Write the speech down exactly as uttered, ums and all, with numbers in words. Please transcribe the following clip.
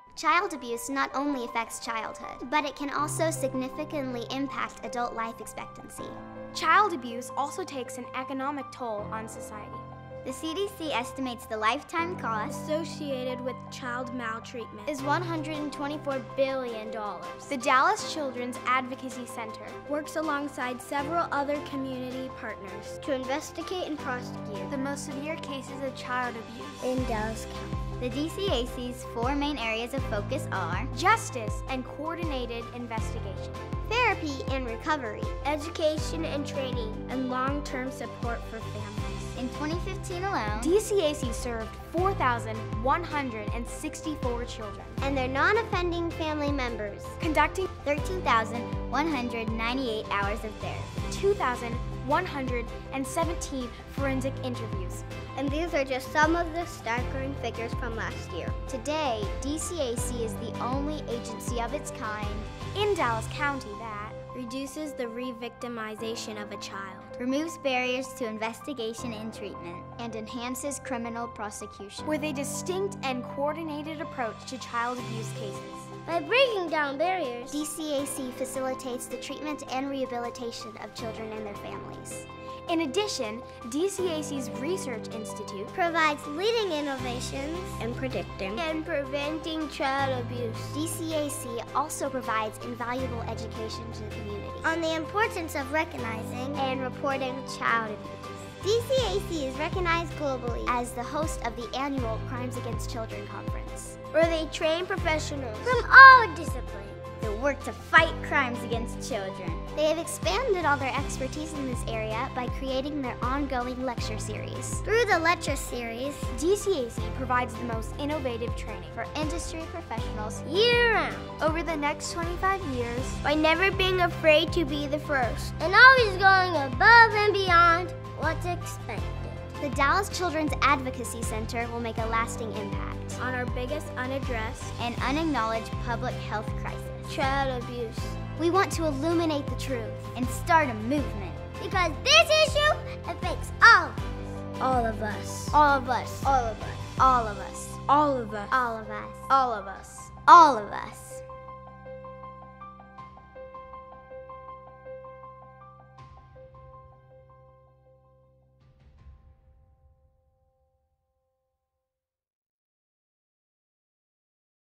Child abuse not only affects childhood, but it can also significantly impact adult life expectancy. Child abuse also takes an economic toll on society. The C D C estimates the lifetime cost associated with child maltreatment is one hundred twenty-four billion dollars. The Dallas Children's Advocacy Center works alongside several other community partners to investigate and prosecute the most severe cases of child abuse in Dallas County. The D C A C's four main areas of focus are justice and coordinated investigation, therapy and recovery, education and training, and long-term support for families. In twenty fifteen alone, D C A C served four thousand one hundred sixty-four children and their non-offending family members, conducting thirteen thousand one hundred ninety-eight hours of therapy, two thousand one hundred seventeen forensic interviews. And these are just some of the staggering figures from last year. Today, D C A C is the only agency of its kind in Dallas County that reduces the re-victimization of a child, removes barriers to investigation and treatment, and enhances criminal prosecution with a distinct and coordinated approach to child abuse cases. By breaking down barriers, D C A C facilitates the treatment and rehabilitation of children and their families. In addition, D C A C's Research Institute provides leading innovations in predicting and preventing child abuse. D C A C also provides invaluable education to the community on the importance of recognizing and reporting child abuse. D C A C is recognized globally as the host of the annual Crimes Against Children Conference, where they train professionals from all disciplines that work to fight crimes against children. They have expanded all their expertise in this area by creating their ongoing lecture series. Through the lecture series, D C A C provides the most innovative training for industry professionals year-round over the next twenty-five years by never being afraid to be the first and always going above and beyond what's expected. The Dallas Children's Advocacy Center will make a lasting impact on our biggest unaddressed and unacknowledged public health crisis, child abuse. We want to illuminate the truth and start a movement. Because this issue affects all of us. All of us. All of us. All of us. All of us. All of us. All of us. All of us.